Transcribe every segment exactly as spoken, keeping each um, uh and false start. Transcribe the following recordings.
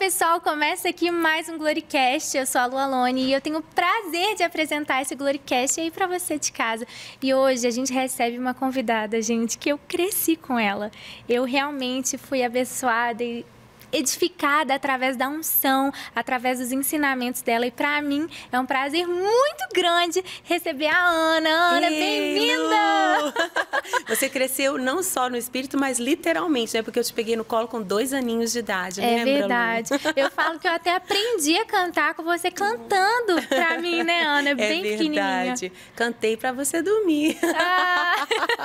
pessoal, começa aqui mais um Gloricast. Eu sou a Lu Alone e eu tenho o prazer de apresentar esse Gloricast aí pra você de casa. E hoje a gente recebe uma convidada, gente, que eu cresci com ela. Eu realmente fui abençoada e edificada através da unção, através dos ensinamentos dela. E para mim é um prazer muito grande receber a Ana. Ana, bem-vinda! Você cresceu não só no espírito, mas literalmente, né? Porque eu te peguei no colo com dois aninhos de idade, é lembra, verdade. Lu? Eu falo que eu até aprendi a cantar com você cantando para mim, né, Ana? É bem verdade. Pequenininha. Cantei para você dormir. Ah,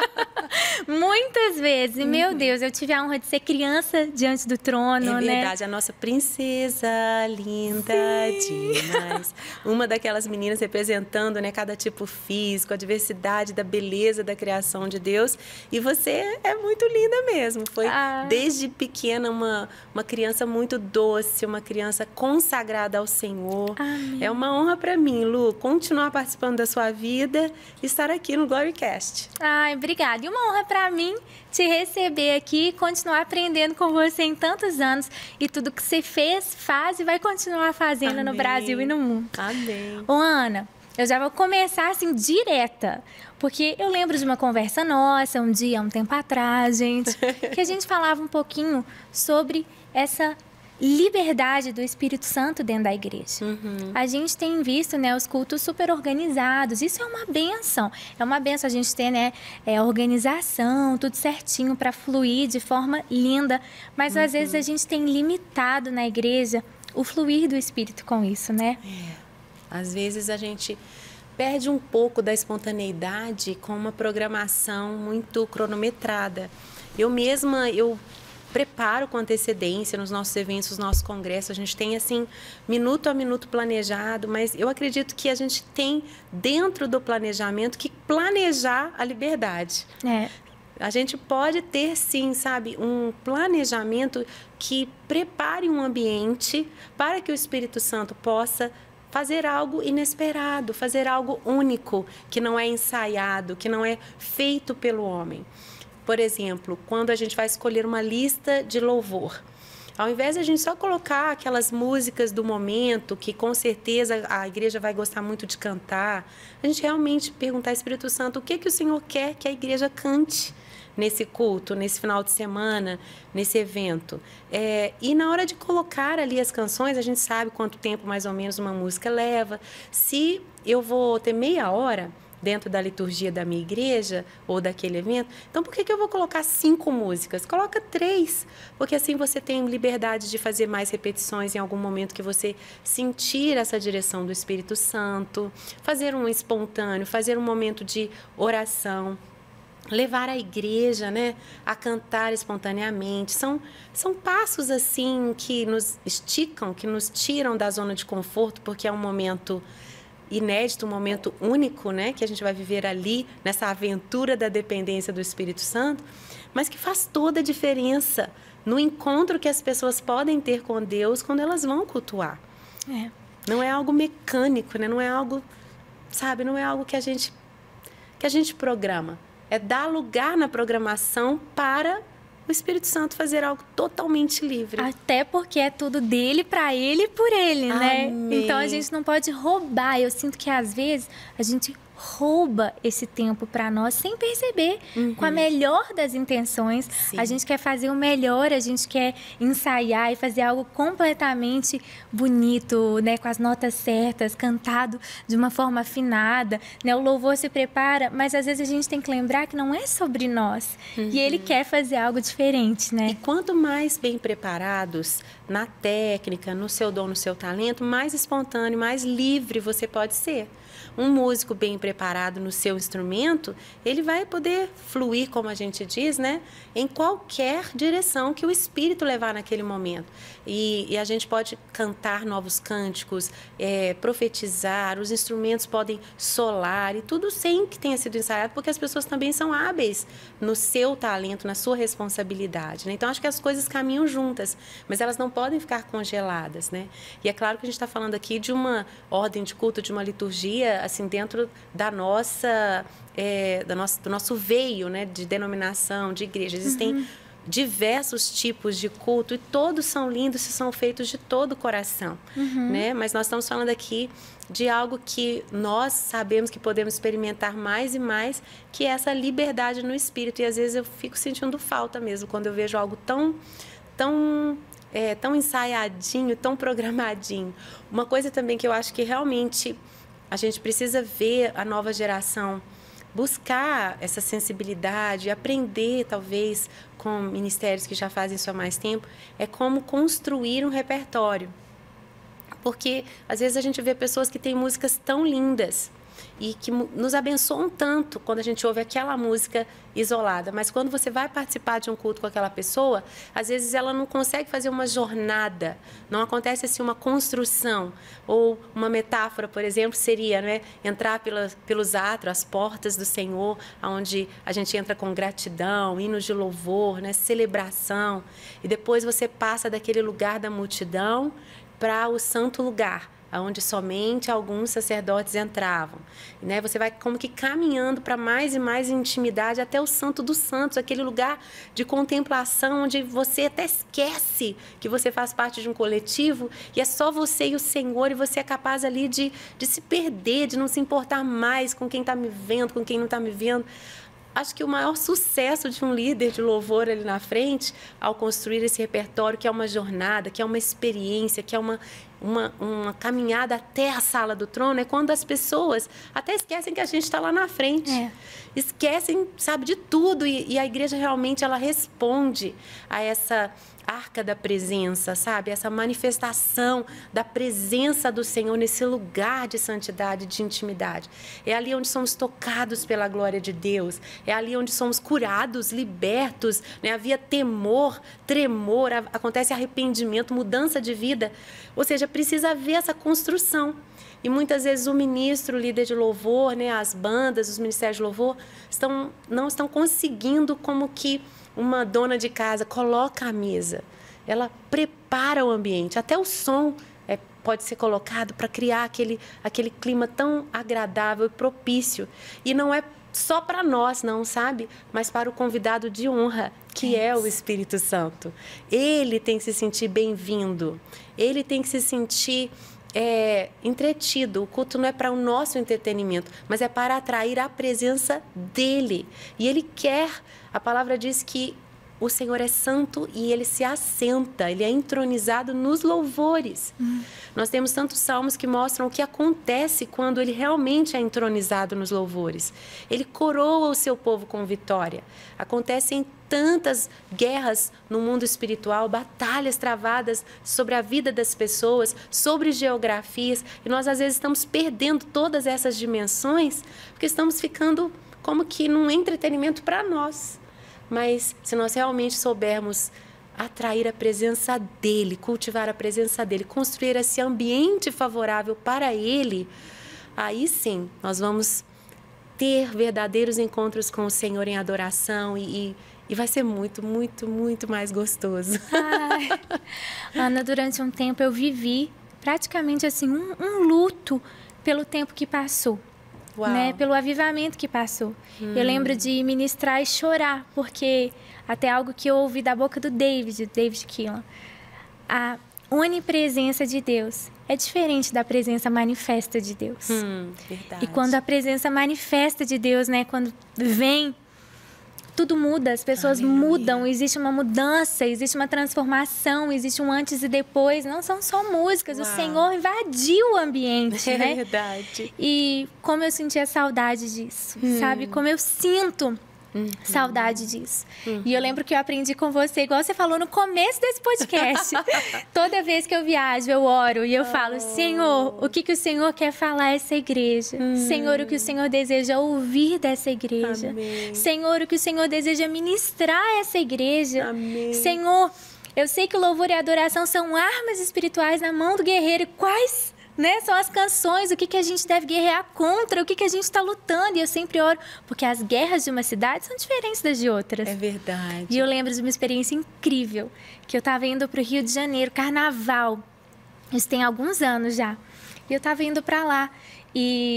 muitas vezes. E, meu Deus, eu tive a honra de ser criança diante do trono. É verdade, né? A nossa princesa linda Sim. demais. Uma daquelas meninas representando, né, cada tipo físico, a diversidade da beleza da criação de Deus. E você é muito linda mesmo. Foi ah. desde pequena uma, uma criança muito doce, uma criança consagrada ao Senhor. Amém. É uma honra para mim, Lu, continuar participando da sua vida e estar aqui no Gloricast. Ai, obrigada. E uma honra para mim te receber aqui e continuar aprendendo com você em tantos anos. E tudo que você fez, faz e vai continuar fazendo Amém. No Brasil e no mundo. Amém. Ô, Ana, eu já vou começar assim, direta. Porque eu lembro de uma conversa nossa, um dia, um tempo atrás, gente, que a gente falava um pouquinho sobre essa liberdade do Espírito Santo dentro da igreja. Uhum. A gente tem visto, né, os cultos super organizados. Isso é uma benção. É uma benção a gente ter, né, é, organização, tudo certinho para fluir de forma linda. Mas, uhum. às vezes, a gente tem limitado na igreja o fluir do Espírito com isso, né? É. Às vezes, a gente perde um pouco da espontaneidade com uma programação muito cronometrada. Eu mesma, eu... preparo com antecedência nos nossos eventos, nos nossos congressos. A gente tem, assim, minuto a minuto planejado, mas eu acredito que a gente tem, dentro do planejamento, que planejar a liberdade. É. A gente pode ter, sim, sabe, um planejamento que prepare um ambiente para que o Espírito Santo possa fazer algo inesperado, fazer algo único, que não é ensaiado, que não é feito pelo homem. Por exemplo, quando a gente vai escolher uma lista de louvor, ao invés de a gente só colocar aquelas músicas do momento, que com certeza a igreja vai gostar muito de cantar, a gente realmente perguntar ao Espírito Santo o que, que o Senhor quer que a igreja cante nesse culto, nesse final de semana, nesse evento. É, e na hora de colocar ali as canções, a gente sabe quanto tempo mais ou menos uma música leva. Se eu vou ter meia hora dentro da liturgia da minha igreja ou daquele evento, então por que, que eu vou colocar cinco músicas? Coloca três, porque assim você tem liberdade de fazer mais repetições em algum momento que você sentir essa direção do Espírito Santo, fazer um espontâneo, fazer um momento de oração, levar a igreja, né, a cantar espontaneamente. São, são passos assim que nos esticam, que nos tiram da zona de conforto, porque é um momento inédito, um momento único, né, que a gente vai viver ali, nessa aventura da dependência do Espírito Santo, mas que faz toda a diferença no encontro que as pessoas podem ter com Deus quando elas vão cultuar. É. Não é algo mecânico, né? Não é algo, sabe, não é algo que a gente, que a gente programa. É dar lugar na programação para o Espírito Santo fazer algo totalmente livre. Até porque é tudo dele, para ele e por ele, né? Amém. Então a gente não pode roubar. Eu sinto que às vezes a gente rouba esse tempo para nós sem perceber, uhum. com a melhor das intenções. Sim. A gente quer fazer o melhor, a gente quer ensaiar e fazer algo completamente bonito, né, com as notas certas, cantado de uma forma afinada, né? O louvor se prepara, mas às vezes a gente tem que lembrar que não é sobre nós. Uhum. E ele quer fazer algo diferente, né? E quanto mais bem preparados na técnica, no seu dom, no seu talento, mais espontâneo, mais livre você pode ser. Um músico bem preparado no seu instrumento, ele vai poder fluir, como a gente diz, né, em qualquer direção que o Espírito levar naquele momento. E, e a gente pode cantar novos cânticos, é, profetizar, os instrumentos podem solar, e tudo sem que tenha sido ensaiado, porque as pessoas também são hábeis no seu talento, na sua responsabilidade, né? Então, acho que as coisas caminham juntas, mas elas não podem ficar congeladas, né? E é claro que a gente está falando aqui de uma ordem de culto, de uma liturgia, assim, dentro da nossa, é, da nossa, do nosso veio, né, de denominação, de igreja. Existem uhum. diversos tipos de culto e todos são lindos se são feitos de todo o coração, uhum. né? Mas nós estamos falando aqui de algo que nós sabemos que podemos experimentar mais e mais, que é essa liberdade no espírito. E às vezes eu fico sentindo falta mesmo quando eu vejo algo tão, tão, é, tão ensaiadinho, tão programadinho. Uma coisa também que eu acho que realmente a gente precisa ver a nova geração buscar essa sensibilidade, aprender talvez com ministérios que já fazem isso há mais tempo, é como construir um repertório. Porque às vezes a gente vê pessoas que têm músicas tão lindas e que nos abençoam tanto quando a gente ouve aquela música isolada. Mas quando você vai participar de um culto com aquela pessoa, às vezes ela não consegue fazer uma jornada, não acontece assim uma construção. Ou uma metáfora, por exemplo, seria, né, entrar pela, pelos átrios, as portas do Senhor, onde a gente entra com gratidão, hinos de louvor, né, celebração. E depois você passa daquele lugar da multidão para o santo lugar, onde somente alguns sacerdotes entravam. Né? Você vai como que caminhando para mais e mais intimidade até o Santo dos Santos, aquele lugar de contemplação onde você até esquece que você faz parte de um coletivo e é só você e o Senhor, e você é capaz ali de, de se perder, de não se importar mais com quem está me vendo, com quem não está me vendo. Acho que o maior sucesso de um líder de louvor ali na frente, ao construir esse repertório, que é uma jornada, que é uma experiência, que é uma, uma, uma caminhada até a sala do trono, é quando as pessoas até esquecem que a gente está lá na frente. É. Esquecem, sabe, de tudo. E, e a igreja realmente ela responde a essa arca da presença, sabe? Essa manifestação da presença do Senhor nesse lugar de santidade, de intimidade. É ali onde somos tocados pela glória de Deus. É ali onde somos curados, libertos, né? Havia temor, tremor, acontece arrependimento, mudança de vida. Ou seja, precisa haver essa construção. E muitas vezes o ministro, o líder de louvor, né? As bandas, os ministérios de louvor, estão, não estão conseguindo como que uma dona de casa coloca a mesa, ela prepara o ambiente, até o som é, pode ser colocado para criar aquele, aquele clima tão agradável e propício. E não é só para nós, não, sabe? Mas para o convidado de honra, que é, é o Espírito Santo. Ele tem que se sentir bem-vindo, ele tem que se sentir é, entretido. O culto não é para o nosso entretenimento, mas é para atrair a presença dele. E ele quer... A palavra diz que o Senhor é santo e ele se assenta, ele é entronizado nos louvores. Hum. Nós temos tantos salmos que mostram o que acontece quando ele realmente é entronizado nos louvores. Ele coroa o seu povo com vitória. Acontecem tantas guerras no mundo espiritual, batalhas travadas sobre a vida das pessoas, sobre geografias, e nós às vezes estamos perdendo todas essas dimensões porque estamos ficando como que num entretenimento para nós. Mas se nós realmente soubermos atrair a presença dele, cultivar a presença dele, construir esse ambiente favorável para ele, aí sim nós vamos ter verdadeiros encontros com o Senhor em adoração e, e, e vai ser muito, muito, muito mais gostoso. Ai, Ana, durante um tempo eu vivi praticamente assim um, um luto pelo tempo que passou. Né, pelo avivamento que passou. Hum. Eu lembro de ministrar e chorar, porque até algo que eu ouvi da boca do David, David Keelan, a onipresença de Deus é diferente da presença manifesta de Deus. Hum, verdade. E quando a presença manifesta de Deus, né, quando vem, tudo muda, as pessoas Aleluia. Mudam, existe uma mudança, existe uma transformação, existe um antes e depois. Não são só músicas, Uau. O Senhor invadiu o ambiente, é né? É verdade. E como eu sentia saudade disso, hum. sabe? Como eu sinto uhum. saudade disso. Uhum. E eu lembro que eu aprendi com você, igual você falou no começo desse podcast. Toda vez que eu viajo, eu oro e eu oh. falo, Senhor, o que, que o Senhor quer falar a essa igreja? Hum. Senhor, o que o Senhor deseja ouvir dessa igreja? Amém. Senhor, o que o Senhor deseja ministrar a essa igreja? Amém. Senhor, eu sei que o louvor e a adoração são armas espirituais na mão do guerreiro. E quais... Né? São as canções, o que, que a gente deve guerrear contra, o que, que a gente está lutando. E eu sempre oro, porque as guerras de uma cidade são diferentes das de outras. É verdade. E eu lembro de uma experiência incrível, que eu estava indo para o Rio de Janeiro, carnaval. Isso tem alguns anos já. E eu estava indo para lá. E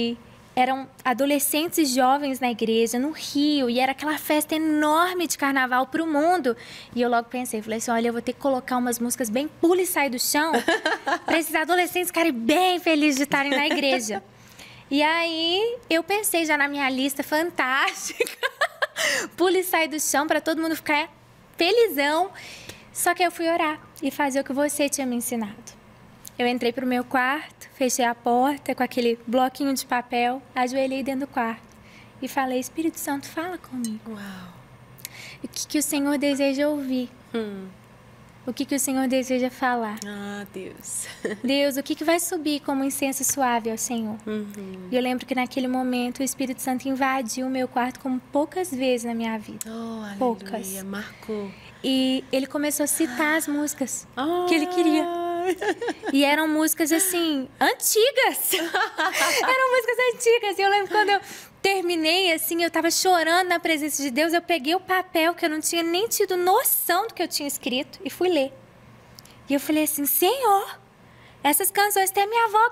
eram adolescentes e jovens na igreja, no Rio, e era aquela festa enorme de carnaval para o mundo. E eu logo pensei, falei assim, olha, eu vou ter que colocar umas músicas bem pula e sai do chão para esses adolescentes ficarem bem felizes de estarem na igreja. E aí eu pensei já na minha lista fantástica, pula e sai do chão para todo mundo ficar felizão. Só que eu fui orar e fazer o que você tinha me ensinado. Eu entrei pro meu quarto, fechei a porta com aquele bloquinho de papel, ajoelhei dentro do quarto e falei, Espírito Santo, fala comigo. Uau. O que, que o Senhor deseja ouvir? Hum. O que, que o Senhor deseja falar? Ah, Deus. Deus, o que, que vai subir como incenso suave ao Senhor? Uhum. E eu lembro que naquele momento o Espírito Santo invadiu o meu quarto como poucas vezes na minha vida. Oh, poucas. Aleluia, marcou. E ele começou a citar as músicas oh. que ele queria. E eram músicas, assim, antigas. Eram músicas antigas. E eu lembro quando eu terminei, assim, eu tava chorando na presença de Deus. Eu peguei o papel, que eu não tinha nem tido noção do que eu tinha escrito, e fui ler. E eu falei assim, Senhor, essas canções até minha avó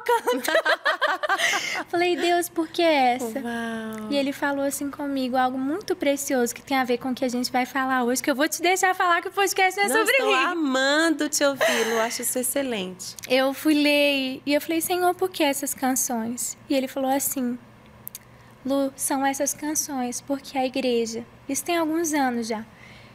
canta. Falei, Deus, por que essa? Uau. E ele falou assim comigo, algo muito precioso que tem a ver com o que a gente vai falar hoje, que eu vou te deixar falar que o podcast não é Não, sobre estou mim. amando te ouvi-lo, acho isso excelente. Eu fui ler e eu falei, Senhor, por que essas canções? E ele falou assim, Lu, são essas canções porque a igreja, isso tem alguns anos já,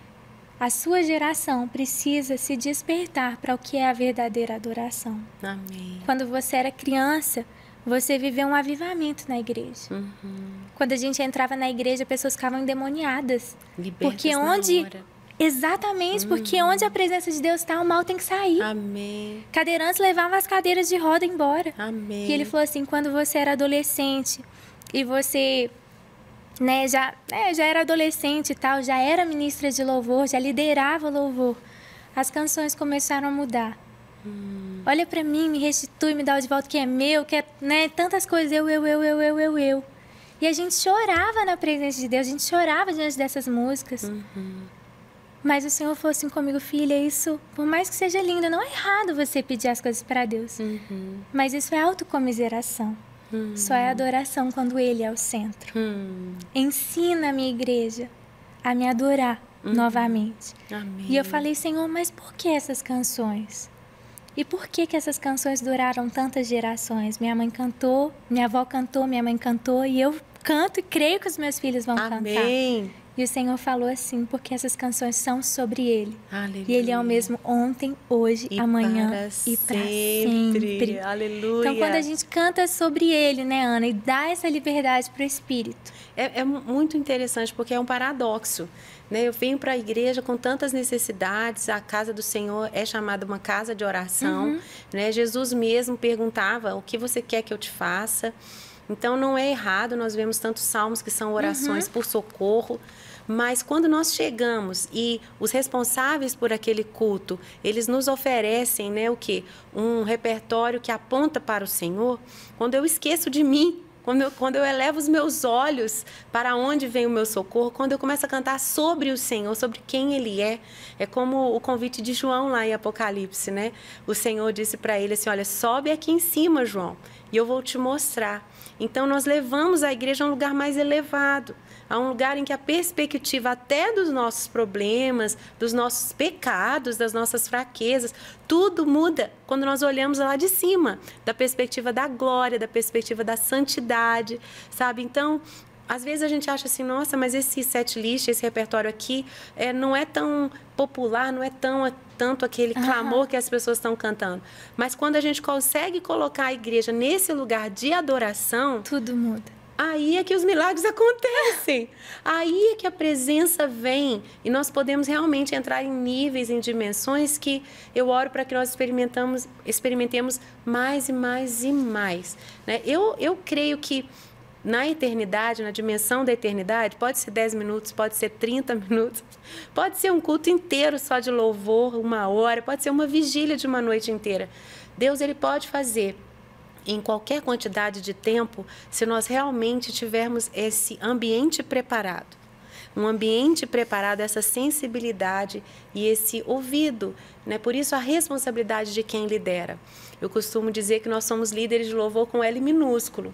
a sua geração precisa se despertar para o que é a verdadeira adoração. Amém. Quando você era criança, você viveu um avivamento na igreja. Uhum. Quando a gente entrava na igreja, pessoas ficavam endemoniadas. Libertas porque na onde hora. Exatamente, uhum. porque onde a presença de Deus está, o mal tem que sair. Amém. Cadeirantes levavam as cadeiras de roda embora. Amém. E ele falou assim, quando você era adolescente e você... Né, já, né, já era adolescente e tal, já era ministra de louvor, já liderava louvor. As canções começaram a mudar. Hum. Olha pra mim, me restitui, me dá o de volta que é meu, que é, né, tantas coisas, eu, eu, eu, eu, eu, eu, eu. E a gente chorava na presença de Deus, a gente chorava diante dessas músicas. Uhum. Mas o Senhor falou assim comigo, filha, isso, por mais que seja lindo, não é errado você pedir as coisas para Deus. Uhum. Mas isso é autocomiseração. Hum. Só é adoração quando Ele é o centro. Hum. Ensina a minha igreja a me adorar hum. novamente. Amém. E eu falei, Senhor, mas por que essas canções? E por que que essas canções duraram tantas gerações? Minha mãe cantou, minha avó cantou, minha mãe cantou, e eu canto e creio que os meus filhos vão Amém. cantar. E o Senhor falou assim, porque essas canções são sobre Ele. Aleluia. E Ele é o mesmo ontem, hoje, e amanhã para e para sempre. sempre. Aleluia. Então, quando a gente canta sobre Ele, né, Ana, e dá essa liberdade para o Espírito. É, é muito interessante, porque é um paradoxo. Né? Eu venho para a igreja com tantas necessidades, a casa do Senhor é chamada uma casa de oração. Uhum. Né? Jesus mesmo perguntava, o que você quer que eu te faça? Então, não é errado, nós vemos tantos salmos que são orações uhum. por socorro, mas quando nós chegamos e os responsáveis por aquele culto, eles nos oferecem, né, o quê? Um repertório que aponta para o Senhor, quando eu esqueço de mim, quando eu, quando eu elevo os meus olhos para onde vem o meu socorro, quando eu começo a cantar sobre o Senhor, sobre quem Ele é, é como o convite de João lá em Apocalipse, né? O Senhor disse para ele assim, olha, sobe aqui em cima, João, e eu vou te mostrar. Então, nós levamos a igreja a um lugar mais elevado, a um lugar em que a perspectiva até dos nossos problemas, dos nossos pecados, das nossas fraquezas, tudo muda quando nós olhamos lá de cima, da perspectiva da glória, da perspectiva da santidade, sabe? Então, às vezes a gente acha assim, nossa, mas esse set list, esse repertório aqui, é, não é tão popular, não é tão, tanto aquele clamor uhum. que as pessoas estão cantando. Mas quando a gente consegue colocar a igreja nesse lugar de adoração... Tudo muda. Aí é que os milagres acontecem. Aí é que a presença vem e nós podemos realmente entrar em níveis, em dimensões que eu oro para que nós experimentamos, experimentemos mais e mais e mais. Né? Eu, eu creio que na eternidade, na dimensão da eternidade, pode ser dez minutos, pode ser trinta minutos, pode ser um culto inteiro só de louvor, uma hora, pode ser uma vigília de uma noite inteira. Deus, Ele pode fazer em qualquer quantidade de tempo, se nós realmente tivermos esse ambiente preparado. Um ambiente preparado, essa sensibilidade e esse ouvido. Né? Por isso, a responsabilidade de quem lidera. Eu costumo dizer que nós somos líderes de louvor com L minúsculo.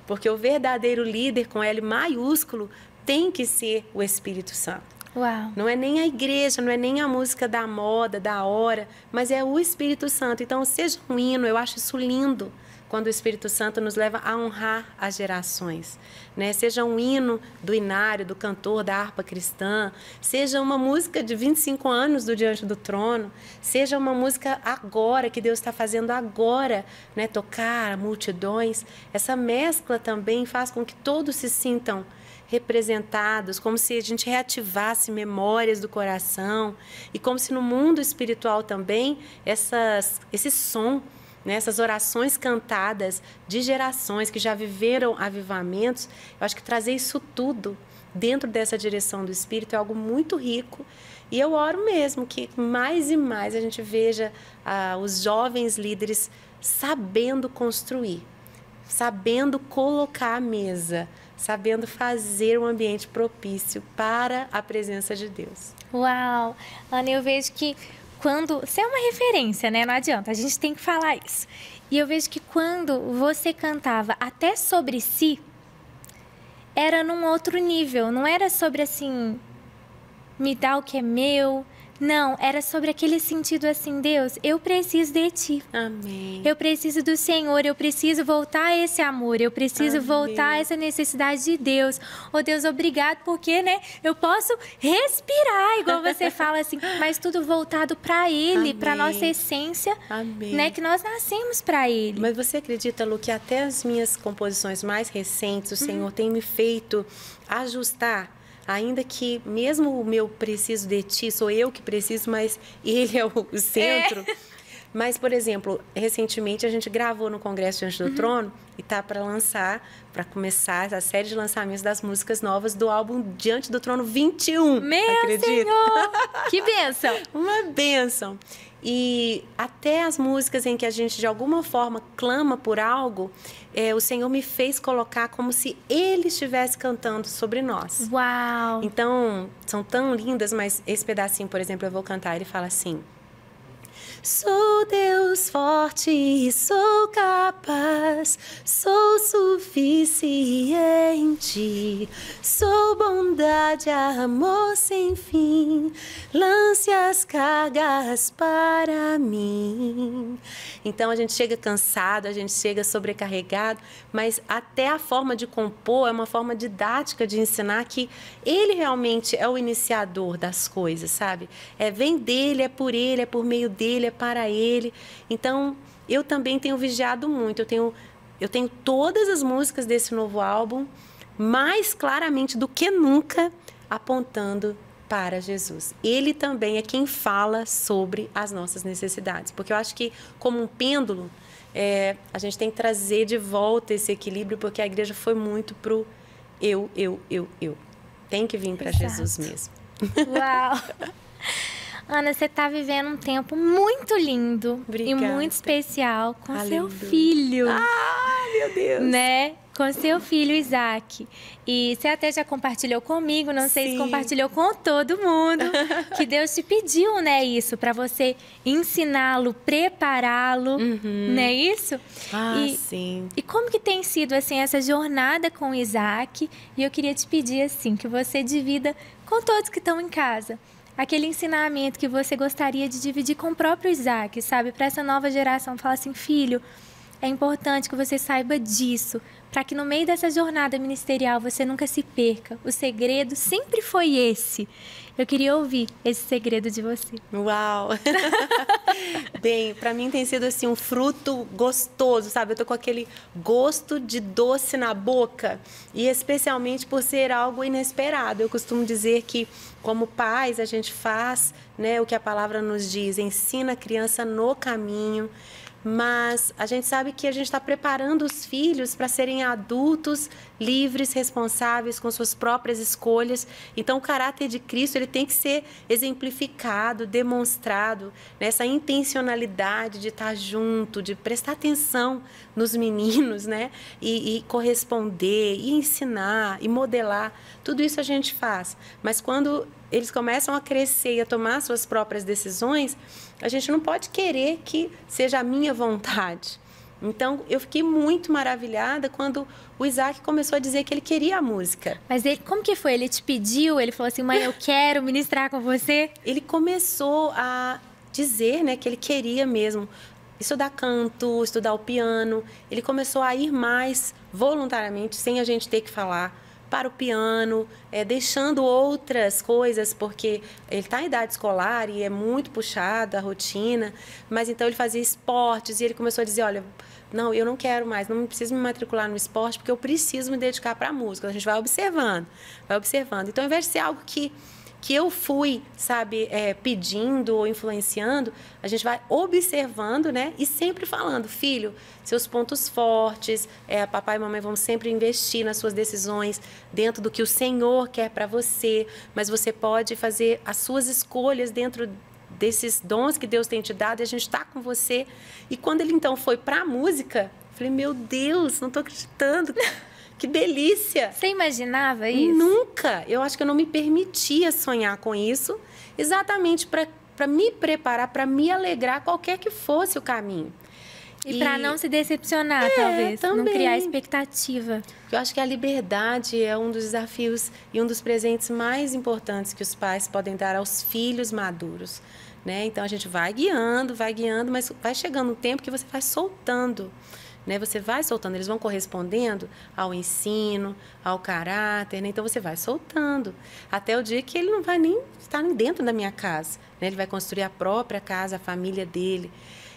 Porque o verdadeiro líder, com L maiúsculo, tem que ser o Espírito Santo. Uau. Não é nem a igreja, não é nem a música da moda, da hora, mas é o Espírito Santo. Então, seja um hino, eu acho isso lindo, quando o Espírito Santo nos leva a honrar as gerações, né? Seja um hino do inário, do cantor, da harpa cristã, seja uma música de vinte e cinco anos do Diante do Trono, seja uma música agora, que Deus está fazendo agora, né? Tocar multidões. Essa mescla também faz com que todos se sintam representados, como se a gente reativasse memórias do coração e como se no mundo espiritual também essas, esse som, né, essas orações cantadas de gerações que já viveram avivamentos, eu acho que trazer isso tudo dentro dessa direção do Espírito é algo muito rico. E eu oro mesmo que mais e mais a gente veja ah, os jovens líderes sabendo construir, sabendo colocar a mesa, sabendo fazer um ambiente propício para a presença de Deus. Uau! Ana, eu vejo que quando... Você é uma referência, né? Não adianta, a gente tem que falar isso. E eu vejo que quando você cantava até sobre si, era num outro nível. Não era sobre, assim, me dá o que é meu. Não, era sobre aquele sentido assim, Deus, eu preciso de Ti. Amém. Eu preciso do Senhor, eu preciso voltar a esse amor, eu preciso Amém. voltar a essa necessidade de Deus. Oh, Deus, obrigado, porque, né, eu posso respirar, igual você fala assim, mas tudo voltado para Ele, para nossa essência, Amém. Né, que nós nascemos para Ele. Mas você acredita, Lu, que até as minhas composições mais recentes, o Senhor tem me feito ajustar? Ainda que mesmo o meu preciso de Ti, sou eu que preciso, mas Ele é o centro. É. Mas, por exemplo, recentemente a gente gravou no Congresso Diante do uhum. Trono e tá para lançar, para começar a série de lançamentos das músicas novas do álbum Diante do Trono vinte e um. Meu acredita? Senhor! Que bênção! Uma bênção! E até as músicas em que a gente, de alguma forma, clama por algo, é, o Senhor me fez colocar como se Ele estivesse cantando sobre nós. Uau! Então, são tão lindas, mas esse pedacinho, por exemplo, eu vou cantar, ele fala assim: sou Deus forte, sou capaz, sou suficiente, sou bondade, amor sem fim, lance as cargas para mim. Então a gente chega cansado, a gente chega sobrecarregado, mas até a forma de compor é uma forma didática de ensinar que Ele realmente é o iniciador das coisas, sabe? É, vem dele, é por Ele, é por meio dele, é para Ele. Então, eu também tenho vigiado muito. Eu tenho, eu tenho todas as músicas desse novo álbum, mais claramente do que nunca, apontando para Jesus. Ele também é quem fala sobre as nossas necessidades. Porque eu acho que, como um pêndulo, é, a gente tem que trazer de volta esse equilíbrio, porque a igreja foi muito pro eu, eu, eu, eu. Tem que vir para Jesus mesmo. Uau! Ana, você está vivendo um tempo muito lindo. Obrigada. E muito especial com Aleluia. Seu filho. Ah, meu Deus! Né? Com seu filho, Isaac. E você até já compartilhou comigo, não sei Sim. se compartilhou com todo mundo, que Deus te pediu, né, isso, para você ensiná-lo, prepará-lo, uhum. não é isso? Ah, e, sim. E como que tem sido, assim, essa jornada com Isaac? E eu queria te pedir, assim, que você divida com todos que estão em casa aquele ensinamento que você gostaria de dividir com o próprio Isaac, sabe? Para essa nova geração, falar assim, filho, é importante que você saiba disso, para que no meio dessa jornada ministerial você nunca se perca. O segredo sempre foi esse. Eu queria ouvir esse segredo de você. Uau! Bem, para mim tem sido assim um fruto gostoso, sabe? Eu tô com aquele gosto de doce na boca, e especialmente por ser algo inesperado. Eu costumo dizer que, como pais, a gente faz, né, o que a palavra nos diz, ensina a criança no caminho. Mas a gente sabe que a gente está preparando os filhos para serem adultos, livres, responsáveis, com suas próprias escolhas. Então, o caráter de Cristo ele tem que ser exemplificado, demonstrado, nessa intencionalidade de estar junto, de prestar atenção nos meninos, né? E, e corresponder, e ensinar, e modelar. Tudo isso a gente faz. Mas quando eles começam a crescer e a tomar suas próprias decisões, a gente não pode querer que seja a minha vontade, Então, eu fiquei muito maravilhada quando o Isaac começou a dizer que ele queria a música. Mas ele, como que foi? Ele te pediu? Ele falou assim, mãe, eu quero ministrar com você? Ele começou a dizer, né, que ele queria mesmo estudar canto, estudar o piano. Ele começou a ir mais voluntariamente, sem a gente ter que falar, para o piano, é, deixando outras coisas, porque ele está em idade escolar e é muito puxada a rotina, mas então ele fazia esportes e ele começou a dizer, olha, não, eu não quero mais, não preciso me matricular no esporte, porque eu preciso me dedicar para a música. A gente vai observando, vai observando. Então, ao invés de ser algo que que eu fui, sabe, é, pedindo ou influenciando, a gente vai observando, né? E sempre falando, filho, seus pontos fortes, é, papai e mamãe vão sempre investir nas suas decisões dentro do que o Senhor quer para você, mas você pode fazer as suas escolhas dentro desses dons que Deus tem te dado e a gente está com você. E quando ele, então, foi para a música, eu falei, meu Deus, não estou acreditando. Que delícia! Você imaginava isso? Nunca! Eu acho que eu não me permitia sonhar com isso, exatamente para me preparar, para me alegrar, qualquer que fosse o caminho. E, e... para não se decepcionar, é, talvez. Também. Não criar expectativa. Eu acho que a liberdade é um dos desafios e um dos presentes mais importantes que os pais podem dar aos filhos maduros, né? Então, a gente vai guiando, vai guiando, mas vai chegando um tempo que você vai soltando. Né? Você vai soltando, eles vão correspondendo ao ensino, ao caráter, né? Então você vai soltando, até o dia que ele não vai nem estar dentro da minha casa, né? Ele vai construir a própria casa, a família dele.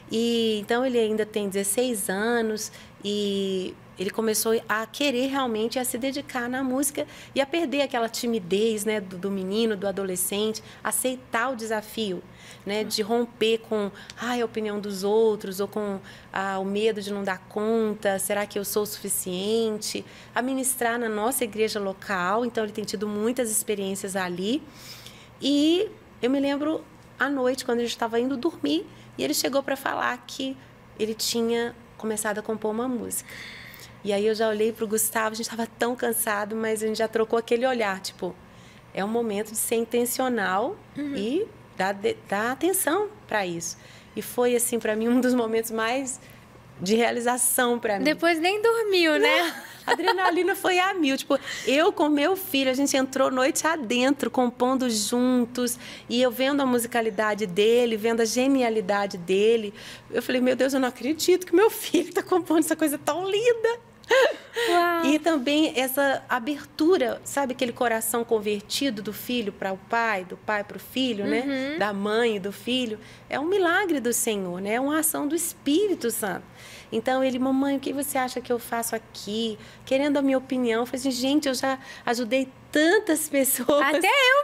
E então ele ainda tem dezesseis anos e ele começou a querer realmente a se dedicar na música e a perder aquela timidez, né, do, do menino, do adolescente, aceitar o desafio, né, de romper com ai, a opinião dos outros ou com ah, o medo de não dar conta, será que eu sou o suficiente? A ministrar na nossa igreja local, então ele tem tido muitas experiências ali. E eu me lembro à noite, quando a gente estava indo dormir, e ele chegou para falar que ele tinha começado a compor uma música. E aí eu já olhei para o Gustavo, a gente estava tão cansado, mas a gente já trocou aquele olhar, tipo, é um momento de ser intencional uhum. e dar, dar atenção para isso. E foi, assim, para mim, um dos momentos mais de realização para mim. Depois nem dormiu, né? A adrenalina foi a mil. Tipo, eu com meu filho, a gente entrou noite adentro, compondo juntos, e eu vendo a musicalidade dele, vendo a genialidade dele. Eu falei, meu Deus, eu não acredito que meu filho está compondo essa coisa tão linda. Uau. E também essa abertura, sabe, aquele coração convertido do filho para o pai, do pai para o filho, uhum. né? Da mãe do filho. É um milagre do Senhor, né? É uma ação do Espírito Santo. Então, ele, mamãe, o que você acha que eu faço aqui? Querendo a minha opinião. Eu falei assim, gente, eu já ajudei tantas pessoas. Até eu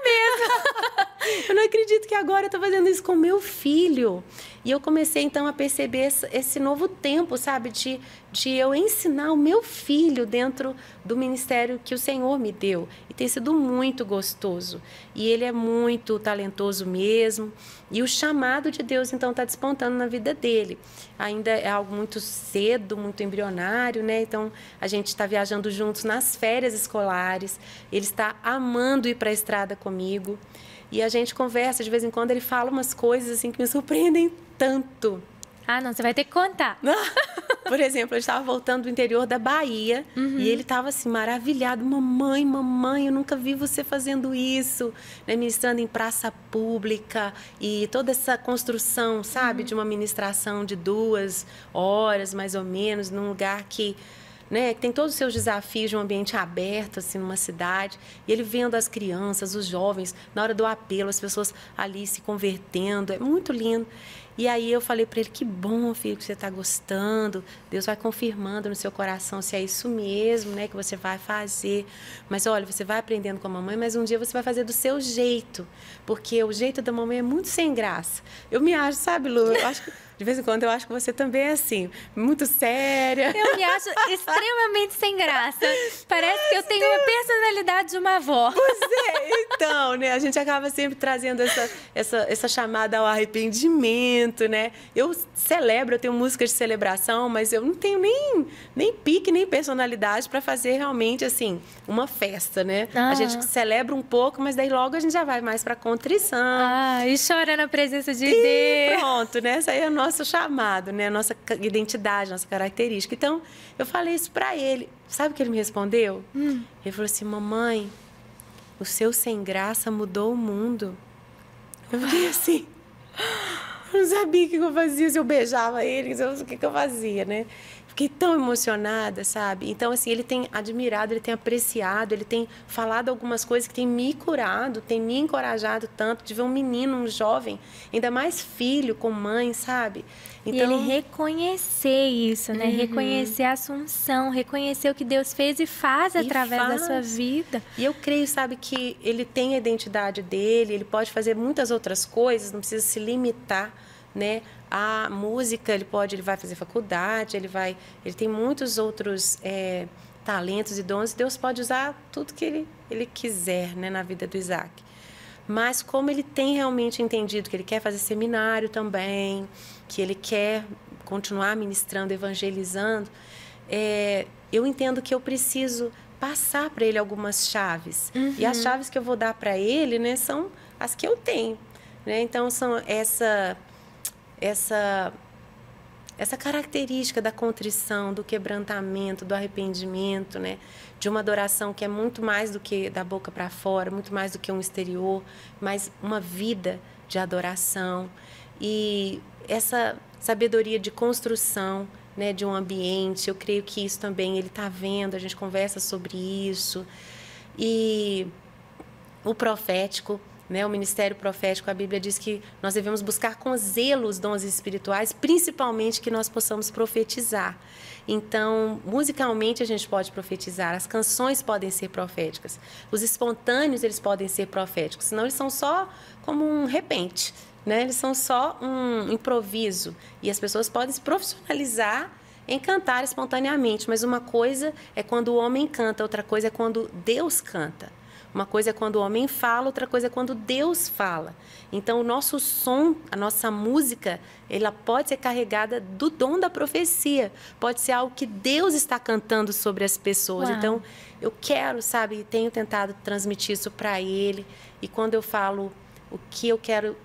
mesma. Eu não acredito que agora eu estou fazendo isso com meu filho. E eu comecei, então, a perceber esse novo tempo, sabe? De, de eu ensinar o meu filho dentro do ministério que o Senhor me deu. E tem sido muito gostoso. E ele é muito talentoso mesmo. E o chamado de Deus, então, está despontando na vida dele. Ainda é algo muito cedo, muito embrionário, né? Então, a gente está viajando juntos nas férias escolares. Ele está amando ir para a estrada comigo. E a gente conversa, de vez em quando ele fala umas coisas assim que me surpreendem tanto. Ah, não, você vai ter que contar. Por exemplo, eu estava voltando do interior da Bahia uhum. e ele estava assim, maravilhado. Mamãe, mamãe, eu nunca vi você fazendo isso. Né? Ministrando em praça pública e toda essa construção, sabe? Uhum. De uma ministração de duas horas, mais ou menos, num lugar que... Né, que tem todos os seus desafios de um ambiente aberto, assim, numa cidade. E ele vendo as crianças, os jovens, na hora do apelo, as pessoas ali se convertendo. É muito lindo. E aí eu falei para ele, que bom, filho, que você está gostando. Deus vai confirmando no seu coração se é isso mesmo, né, que você vai fazer. Mas, olha, você vai aprendendo com a mamãe, mas um dia você vai fazer do seu jeito. Porque o jeito da mamãe é muito sem graça. Eu me acho, sabe, Lu? Eu acho que... De vez em quando eu acho que você também é assim, muito séria. Eu me acho extremamente sem graça. Parece que eu tenho uma personalidade de uma avó. Pois é, então, né? A gente acaba sempre trazendo essa, essa, essa chamada ao arrependimento, né? Eu celebro, eu tenho músicas de celebração, mas eu não tenho nem, nem pique, nem personalidade para fazer realmente, assim, uma festa, né? Ah. A gente celebra um pouco, mas daí logo a gente já vai mais para contrição. Ah, e chora na presença de e Deus. Pronto, né? Essa aí é a nossa nosso chamado, né? A nossa identidade, nossa característica. Então, eu falei isso para ele. Sabe o que ele me respondeu? Hum. Ele falou assim, mamãe, o seu sem graça mudou o mundo. Eu fiquei assim, eu não sabia o que eu fazia, se eu beijava ele, o que eu fazia, né? Fiquei tão emocionada, sabe? Então, assim, ele tem admirado, ele tem apreciado, ele tem falado algumas coisas que tem me curado, tem me encorajado tanto de ver um menino, um jovem, ainda mais filho com mãe, sabe? Então, e ele reconhecer isso, né? Uhum. Reconhecer a assunção, reconhecer o que Deus fez e faz e através faz. da sua vida. E eu creio, sabe, que ele tem a identidade dele, ele pode fazer muitas outras coisas, não precisa se limitar, né? A música, ele pode, ele vai fazer faculdade, ele vai, ele tem muitos outros é, talentos e dons, e Deus pode usar tudo que ele, ele quiser, né, na vida do Isaac. Mas como ele tem realmente entendido que ele quer fazer seminário também, que ele quer continuar ministrando, evangelizando, é, eu entendo que eu preciso passar para ele algumas chaves. Uhum. E as chaves que eu vou dar para ele, né, são as que eu tenho, né? Então, são essa... Essa, essa característica da contrição, do quebrantamento, do arrependimento, né? De uma adoração que é muito mais do que da boca para fora, muito mais do que um exterior, mas uma vida de adoração. E essa sabedoria de construção, né, de um ambiente, eu creio que isso também ele está vendo, a gente conversa sobre isso. E o profético, né, o ministério profético, a Bíblia diz que nós devemos buscar com zelo os dons espirituais, principalmente que nós possamos profetizar. Então, musicalmente a gente pode profetizar, as canções podem ser proféticas, os espontâneos eles podem ser proféticos, senão eles são só como um repente, né? Eles são só um improviso e as pessoas podem se profissionalizar em cantar espontaneamente, mas uma coisa é quando o homem canta, outra coisa é quando Deus canta. Uma coisa é quando o homem fala, outra coisa é quando Deus fala. Então, o nosso som, a nossa música, ela pode ser carregada do dom da profecia. Pode ser algo que Deus está cantando sobre as pessoas. Uau. Então, eu quero, sabe, tenho tentado transmitir isso para ele. E quando eu falo o que eu quero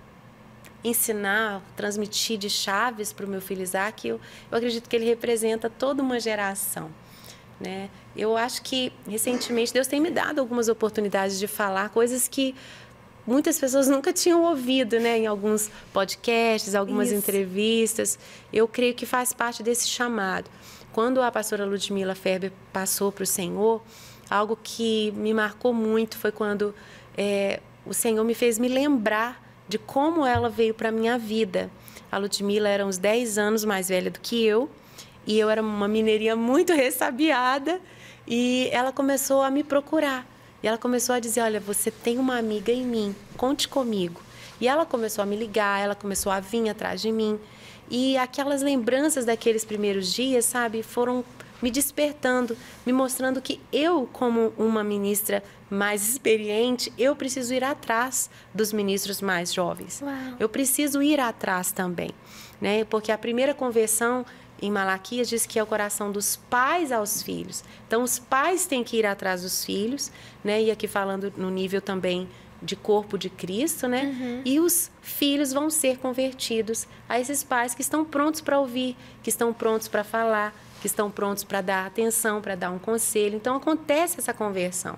ensinar, transmitir de chaves para o meu filho Isaac, eu, eu acredito que ele representa toda uma geração. Né? Eu acho que, recentemente, Deus tem me dado algumas oportunidades de falar coisas que muitas pessoas nunca tinham ouvido, né? Em alguns podcasts, algumas Isso. entrevistas. Eu creio que faz parte desse chamado. Quando a pastora Ludmila Ferber passou para o Senhor, algo que me marcou muito foi quando é, o Senhor me fez me lembrar de como ela veio para a minha vida. A Ludmila era uns dez anos mais velha do que eu, e eu era uma mineirinha muito ressabiada, e ela começou a me procurar. E ela começou a dizer, olha, você tem uma amiga em mim, conte comigo. E ela começou a me ligar, ela começou a vir atrás de mim. E aquelas lembranças daqueles primeiros dias, sabe, foram me despertando, me mostrando que eu, como uma ministra mais experiente, eu preciso ir atrás dos ministros mais jovens. Uau. Eu preciso ir atrás também, né? Porque a primeira conversão em Malaquias diz que é o coração dos pais aos filhos. Então, os pais têm que ir atrás dos filhos, né? E aqui falando no nível também de corpo de Cristo, né? Uhum. E os filhos vão ser convertidos a esses pais que estão prontos para ouvir, que estão prontos para falar, que estão prontos para dar atenção, para dar um conselho. Então, acontece essa conversão.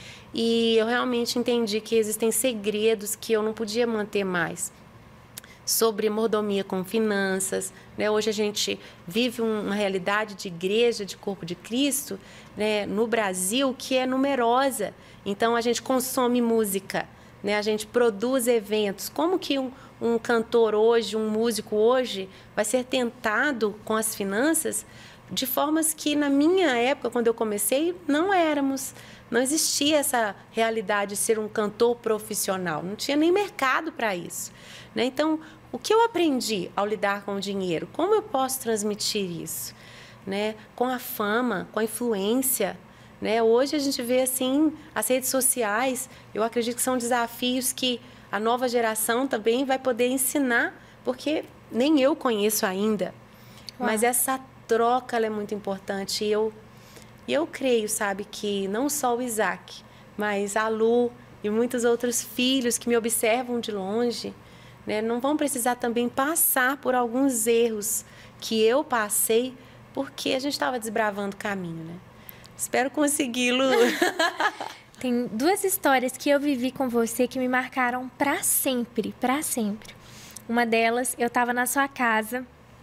E eu realmente entendi que existem segredos que eu não podia manter mais. Sobre mordomia com finanças, né? Hoje a gente vive uma realidade de igreja, de corpo de Cristo, né? No Brasil, que é numerosa. Então, a gente consome música, né? A gente produz eventos. Como que um, um cantor hoje, um músico hoje, vai ser tentado com as finanças de formas que, na minha época, quando eu comecei, não éramos. Não existia essa realidade de ser um cantor profissional. Não tinha nem mercado para isso, né? Então, o que eu aprendi ao lidar com o dinheiro? Como eu posso transmitir isso? Né? Com a fama, com a influência. Né? Hoje a gente vê assim, as redes sociais, eu acredito que são desafios que a nova geração também vai poder ensinar, porque nem eu conheço ainda. Uau. Mas essa troca ela é muito importante. E eu, eu creio, sabe, que não só o Isaac, mas a Lu e muitos outros filhos que me observam de longe, né? Não vão precisar também passar por alguns erros que eu passei porque a gente estava desbravando o caminho, né? Espero consegui-lo. Tem duas histórias que eu vivi com você que me marcaram para sempre, para sempre. Uma delas, eu estava na sua casa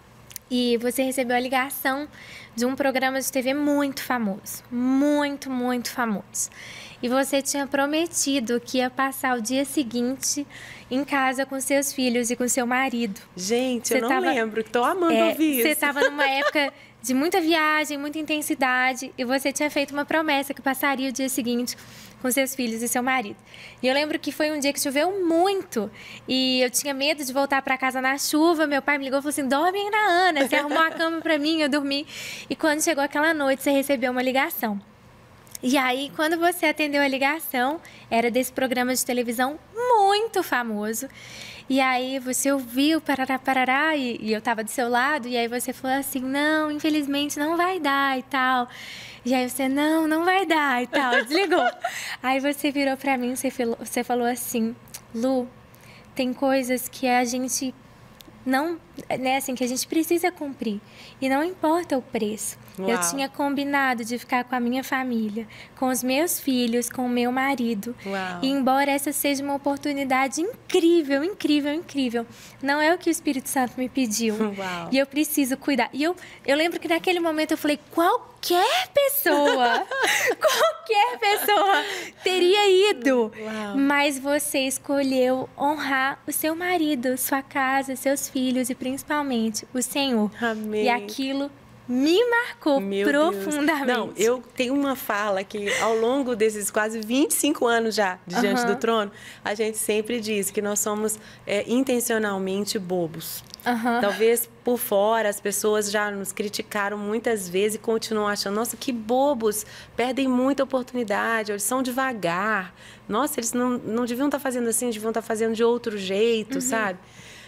e você recebeu a ligação de um programa de T V muito famoso, muito, muito famoso. E você tinha prometido que ia passar o dia seguinte em casa com seus filhos e com seu marido. Gente, você eu não tava, lembro, tô amando é, ouvir isso. Você estava numa época de muita viagem, muita intensidade, e você tinha feito uma promessa que passaria o dia seguinte com seus filhos e seu marido. E eu lembro que foi um dia que choveu muito, e eu tinha medo de voltar para casa na chuva. Meu pai me ligou e falou assim: dorme aí na Ana, você arrumou a cama para mim, eu dormi. E quando chegou aquela noite, você recebeu uma ligação. E aí, quando você atendeu a ligação, era desse programa de televisão muito famoso. E aí você ouviu parará, parará, e, e eu tava do seu lado, e aí você falou assim: não, infelizmente não vai dar e tal. E aí você: não, não vai dar e tal, desligou. Aí você virou pra mim, você falou, você falou assim: Lu, tem coisas que a gente não, né, assim, que a gente precisa cumprir, e não importa o preço. Uau. Eu tinha combinado de ficar com a minha família, com os meus filhos, com o meu marido. Uau. E embora essa seja uma oportunidade incrível, incrível, incrível, não é o que o Espírito Santo me pediu. Uau. E eu preciso cuidar. E eu, eu lembro que naquele momento eu falei: qualquer pessoa, qualquer pessoa teria ido. Uau. Mas você escolheu honrar o seu marido, sua casa, seus filhos e principalmente o Senhor. Amém. E aquilo me marcou Meu profundamente. Deus. Não, eu tenho uma fala que ao longo desses quase vinte e cinco anos já de Diante Uhum. do Trono, a gente sempre diz que nós somos é, intencionalmente bobos. Uhum. Talvez por fora as pessoas já nos criticaram muitas vezes e continuam achando: nossa, que bobos, perdem muita oportunidade, eles são devagar. Nossa, eles não, não deviam estar fazendo assim, deviam estar fazendo de outro jeito, uhum. sabe?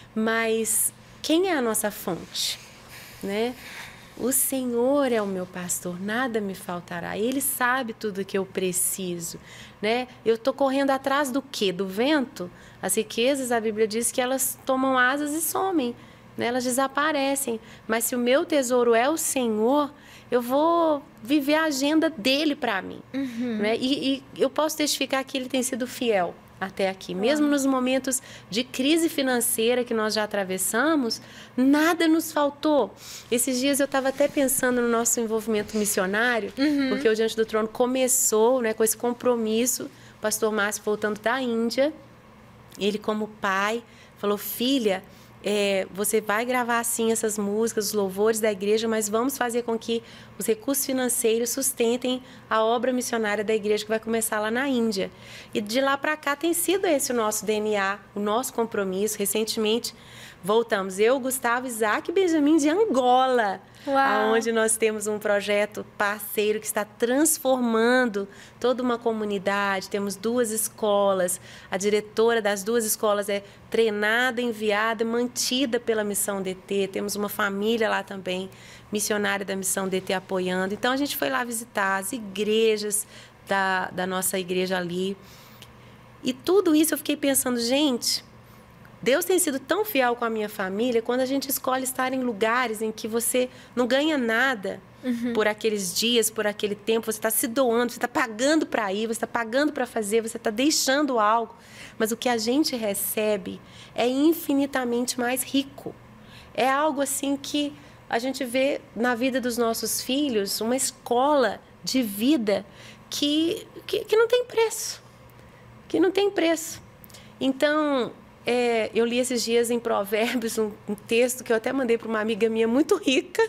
Mas quem é a nossa fonte, né? O Senhor é o meu pastor, nada me faltará. Ele sabe tudo que eu preciso, né? Eu estou correndo atrás do quê? Do vento? As riquezas, a Bíblia diz que elas tomam asas e somem, né? Elas desaparecem. Mas se o meu tesouro é o Senhor, eu vou viver a agenda dele para mim. Uhum. Né? E, e eu posso testificar que ele tem sido fiel até aqui. Mesmo nos momentos de crise financeira que nós já atravessamos, nada nos faltou. Esses dias eu estava até pensando no nosso envolvimento missionário, uhum. porque o Diante do Trono começou, né, com esse compromisso. O pastor Márcio voltando da Índia, ele como pai falou: filha, É, você vai gravar assim essas músicas, os louvores da igreja, mas vamos fazer com que os recursos financeiros sustentem a obra missionária da igreja que vai começar lá na Índia. E de lá para cá tem sido esse o nosso D N A, o nosso compromisso. Recentemente voltamos, eu, Gustavo, Isaac e Benjamin de Angola, Uau. onde nós temos um projeto parceiro que está transformando toda uma comunidade. Temos duas escolas, a diretora das duas escolas é treinada, enviada, mantida pela Missão D T. Temos uma família lá também, missionária da Missão D T, apoiando. Então a gente foi lá visitar as igrejas da, da nossa igreja ali. E tudo isso eu fiquei pensando: gente, Deus tem sido tão fiel com a minha família quando a gente escolhe estar em lugares em que você não ganha nada uhum. por aqueles dias, por aquele tempo. Você está se doando, você está pagando para ir, você está pagando para fazer, você está deixando algo. Mas o que a gente recebe é infinitamente mais rico. É algo assim que a gente vê na vida dos nossos filhos, uma escola de vida que, que, que não tem preço. Que não tem preço. Então, É, eu li esses dias em Provérbios um, um texto que eu até mandei para uma amiga minha muito rica.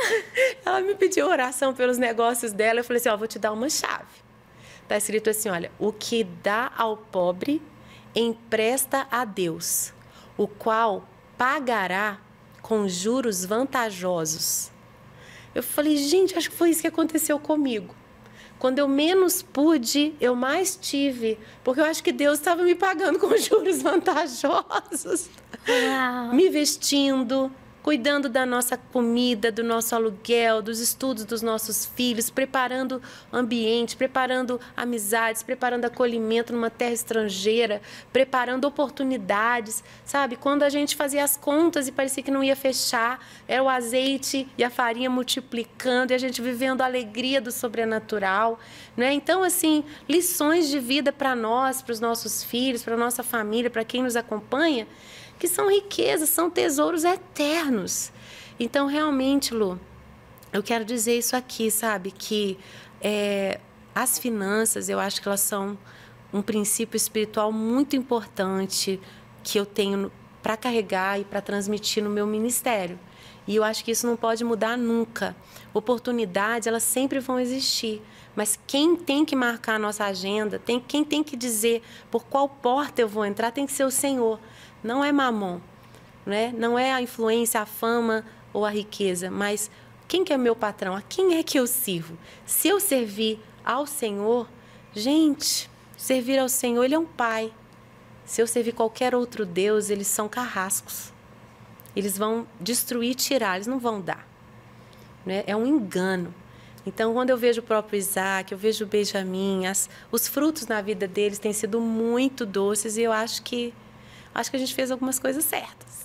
Ela me pediu oração pelos negócios dela. Eu falei assim: ó, vou te dar uma chave. Está escrito assim: olha, o que dá ao pobre empresta a Deus, o qual pagará com juros vantajosos. Eu falei: gente, acho que foi isso que aconteceu comigo. Quando eu menos pude, eu mais tive. Porque eu acho que Deus estava me pagando com juros vantajosos. Uau. Me vestindo, cuidando da nossa comida, do nosso aluguel, dos estudos dos nossos filhos, preparando ambiente, preparando amizades, preparando acolhimento numa terra estrangeira, preparando oportunidades, sabe? Quando a gente fazia as contas e parecia que não ia fechar, era o azeite e a farinha multiplicando e a gente vivendo a alegria do sobrenatural, né? Então, assim, lições de vida para nós, para os nossos filhos, para a nossa família, para quem nos acompanha, que são riquezas, são tesouros eternos. Então, realmente, Lu, eu quero dizer isso aqui, sabe? Que é, as finanças, eu acho que elas são um princípio espiritual muito importante que eu tenho para carregar e para transmitir no meu ministério. E eu acho que isso não pode mudar nunca. Oportunidades, elas sempre vão existir. Mas quem tem que marcar a nossa agenda, tem, quem tem que dizer por qual porta eu vou entrar, tem que ser o Senhor. Não é mamon, né? Não é a influência, a fama ou a riqueza, mas quem que é meu patrão? A quem é que eu sirvo? Se eu servir ao Senhor, gente, servir ao Senhor, Ele é um pai. Se eu servir qualquer outro Deus, eles são carrascos. Eles vão destruir, tirar, eles não vão dar, né? É um engano. Então, quando eu vejo o próprio Isaac, eu vejo o Benjamim, as, os frutos na vida deles têm sido muito doces e eu acho que Acho que a gente fez algumas coisas certas.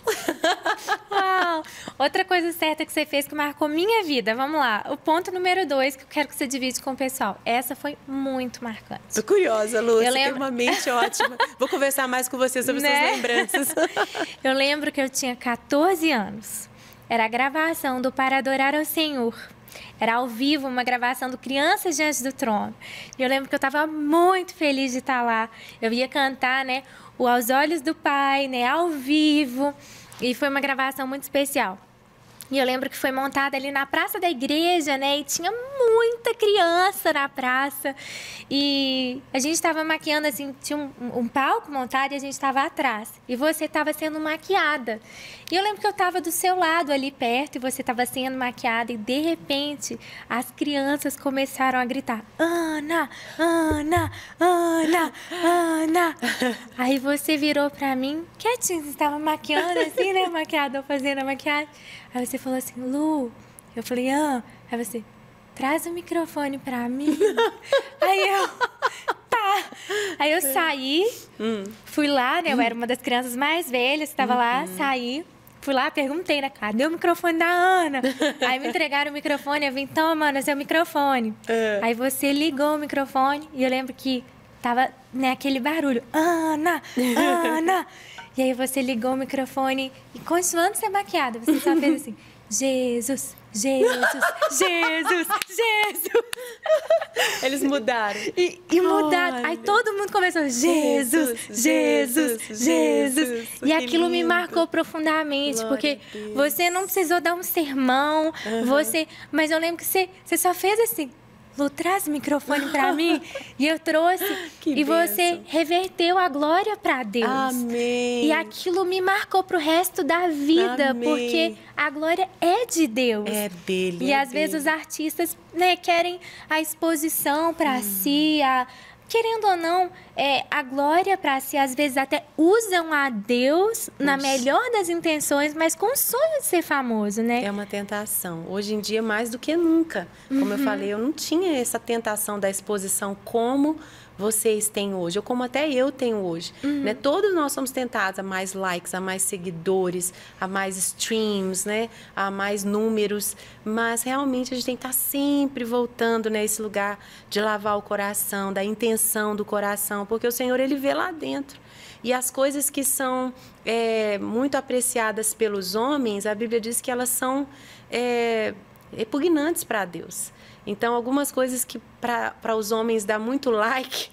Uau! Outra coisa certa que você fez que marcou minha vida. Vamos lá. O ponto número dois que eu quero que você divide com o pessoal. Essa foi muito marcante. Tô curiosa, Lu. Você lembro... tem uma mente ótima. Vou conversar mais com você sobre né? suas lembranças. Eu lembro que eu tinha quatorze anos. Era a gravação do Para Adorar ao Senhor. Era ao vivo, uma gravação do Crianças Diante do Trono. E eu lembro que eu estava muito feliz de estar lá. Eu ia cantar, né? O Aos Olhos do Pai, né, ao vivo, e foi uma gravação muito especial. E eu lembro que foi montada ali na praça da igreja, né, e tinha muita criança na praça, e a gente estava maquiando, assim, tinha um, um palco montado e a gente estava atrás, e você estava sendo maquiada. E eu lembro que eu estava do seu lado ali perto, e você estava sendo maquiada, e de repente, as crianças começaram a gritar, Ana, Ana, Ana, Ana. Aí você virou pra mim, quietinho, você estava maquiando assim, né, maquiador fazendo a maquiagem. Aí você falou assim, Lu, eu falei, ah, aí você, traz o microfone pra mim. Aí eu, tá. Aí eu saí, hum. fui lá, né, eu era uma das crianças mais velhas, estava uhum. lá, saí. Fui lá, perguntei, né, cadê o microfone da Ana? Aí me entregaram o microfone, eu vim, toma, Ana, seu microfone. É. Aí você ligou o microfone e eu lembro que tava, né, aquele barulho, Ana, Ana. E aí você ligou o microfone e continuando ser maquiada, você só fez assim, Jesus, Jesus, Jesus, Jesus. Eles mudaram. E, e mudaram. Ai, aí todo mundo começou, Jesus, Jesus, Jesus. Jesus, Jesus. E aquilo me marcou profundamente, glória porque você não precisou dar um sermão, uhum. você, mas eu lembro que você, você só fez assim, Lu, traz o microfone para mim. E eu trouxe. Que e bênção. Você reverteu a glória para Deus. Amém. E aquilo me marcou pro resto da vida. Amém. Porque a glória é de Deus. É dele. E é às dele. vezes os artistas, né, querem a exposição para hum. si, a... Querendo ou não, é, a glória para si, às vezes até usam a Deus Nossa. Na melhor das intenções, mas com o sonho de ser famoso, né? É uma tentação. Hoje em dia, mais do que nunca. Como uhum. eu falei, eu não tinha essa tentação da exposição como vocês têm hoje, ou como até eu tenho hoje. Uhum. Né? Todos nós somos tentados a mais likes, a mais seguidores, a mais streams, né? A mais números, mas realmente a gente tem que estar sempre voltando nesse lugar de lavar o coração, da intenção do coração, porque o Senhor, Ele vê lá dentro. E as coisas que são é, muito apreciadas pelos homens, a Bíblia diz que elas são é, repugnantes para Deus. Então, algumas coisas que para os homens dá muito like,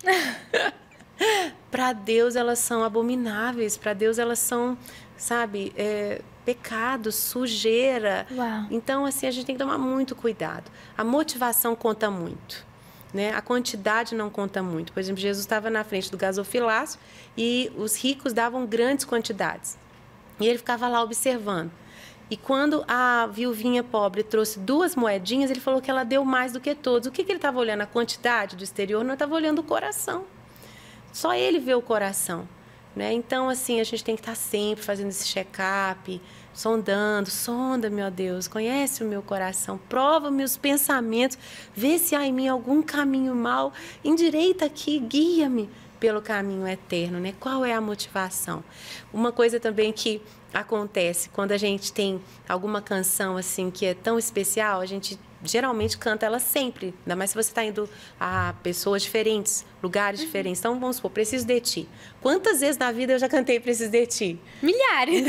para Deus elas são abomináveis, para Deus elas são, sabe, é, pecado, sujeira. Uau. Então, assim, a gente tem que tomar muito cuidado. A motivação conta muito, né? A quantidade não conta muito. Por exemplo, Jesus estava na frente do gasofilácio e os ricos davam grandes quantidades. E ele ficava lá observando. E quando a viuvinha pobre trouxe duas moedinhas, ele falou que ela deu mais do que todos. O que, que ele estava olhando? A quantidade do exterior? Não, estava olhando o coração. Só ele vê o coração, né? Então, assim, a gente tem que estar sempre fazendo esse check-up, sondando, sonda-me, ó Deus, conhece o meu coração, prova-me os pensamentos, vê se há em mim algum caminho mau, endireita aqui, guia-me pelo caminho eterno, né? Qual é a motivação? Uma coisa também que acontece quando a gente tem alguma canção assim que é tão especial, a gente geralmente canta ela sempre, ainda mais se você está indo a pessoas diferentes, lugares uhum. diferentes. Então, vamos supor, Preciso de Ti. Quantas vezes na vida eu já cantei Preciso de Ti? Milhares.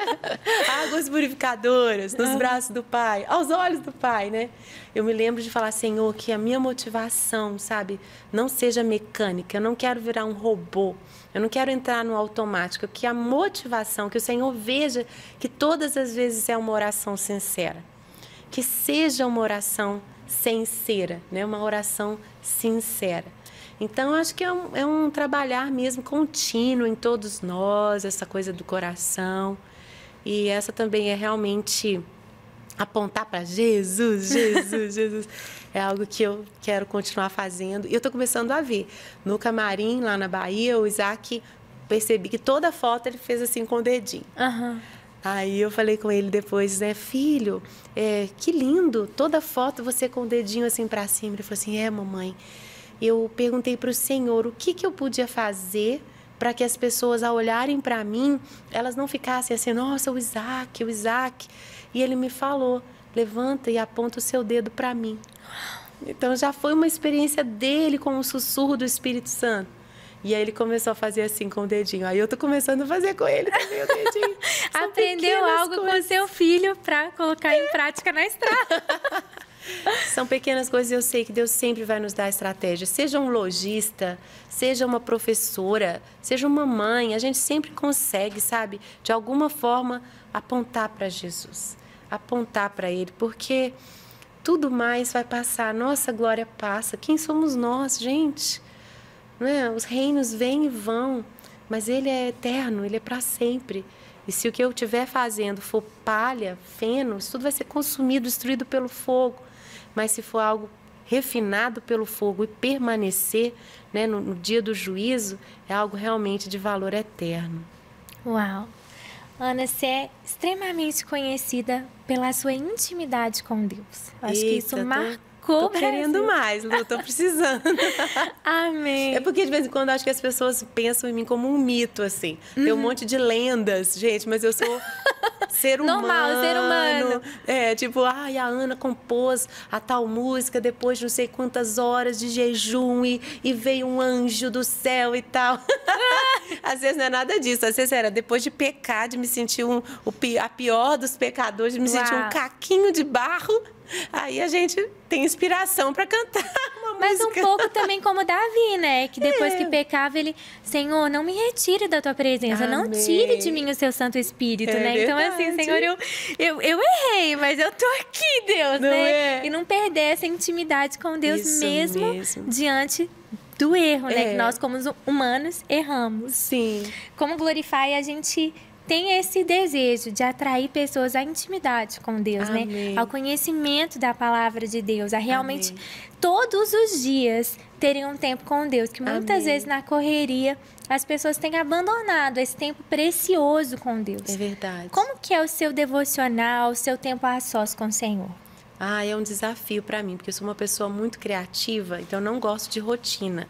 Águas purificadoras, nos uhum. braços do Pai, aos olhos do Pai, né? Eu me lembro de falar, Senhor, que a minha motivação, sabe, não seja mecânica, eu não quero virar um robô, eu não quero entrar no automático, que a motivação, que o Senhor veja que todas as vezes é uma oração sincera. Que seja uma oração sincera, né? Uma oração sincera. Então, acho que é um, é um trabalhar mesmo contínuo em todos nós, essa coisa do coração. E essa também é realmente apontar para Jesus, Jesus, Jesus. É algo que eu quero continuar fazendo. E eu estou começando a ver. No camarim, lá na Bahia, o Isaac, percebi que toda foto ele fez assim com o dedinho. Aham. Uhum. Aí eu falei com ele depois, né, filho, é, que lindo, toda foto você com o dedinho assim para cima. Ele falou assim, é, mamãe, eu perguntei para o Senhor o que, que eu podia fazer para que as pessoas, ao olharem para mim, elas não ficassem assim, nossa, o Isaac, o Isaac. E ele me falou, levanta e aponta o seu dedo para mim. Então já foi uma experiência dele com o sussurro do Espírito Santo. E aí ele começou a fazer assim com o dedinho. Aí eu tô começando a fazer com ele também o dedinho. Aprendeu algo coisas. com seu filho para colocar é. em prática na estrada. São pequenas coisas e eu sei que Deus sempre vai nos dar estratégia. Seja um lojista, seja uma professora, seja uma mãe, a gente sempre consegue, sabe, de alguma forma apontar para Jesus, apontar para Ele, porque tudo mais vai passar. Nossa glória passa. Quem somos nós, gente? Né? Os reinos vêm e vão, mas Ele é eterno, Ele é para sempre. E se o que eu estiver fazendo for palha, feno, isso tudo vai ser consumido, destruído pelo fogo. Mas se for algo refinado pelo fogo e permanecer, né, no, no dia do juízo, é algo realmente de valor eterno. Uau! Ana, você é extremamente conhecida pela sua intimidade com Deus. Acho Eita, que isso marcou. Tô querendo mais, Lu, tô precisando. Amém. É porque de vez em quando eu acho que as pessoas pensam em mim como um mito, assim. Uhum. Tem um monte de lendas, gente, mas eu sou ser humano. Normal, ser humano. É, tipo, ai, a Ana compôs a tal música depois de não sei quantas horas de jejum e, e veio um anjo do céu e tal. Às vezes não é nada disso. Às vezes era depois de pecar, de me sentir um, o, a pior dos pecadores, de me Uau. sentir um caquinho de barro. Aí a gente tem inspiração para cantar uma Mas música. um pouco também como Davi, né? Que depois é. que pecava, ele... Senhor, não me retire da tua presença. Amém. Não tire de mim o seu Santo Espírito, é né? Verdade. Então, assim, Senhor, eu, eu, eu errei, mas eu tô aqui, Deus, não né? É. E não perder essa intimidade com Deus mesmo, mesmo diante do erro, né? É. Que nós, como humanos, erramos. Sim. Como Glorify, a gente... tem esse desejo de atrair pessoas à intimidade com Deus, Amém. né? Ao conhecimento da palavra de Deus, a realmente Amém. todos os dias terem um tempo com Deus, que muitas Amém. vezes na correria as pessoas têm abandonado esse tempo precioso com Deus. É verdade. Como que é o seu devocional, o seu tempo a sós com o Senhor? Ah, é um desafio para mim, porque eu sou uma pessoa muito criativa, então eu não gosto de rotina.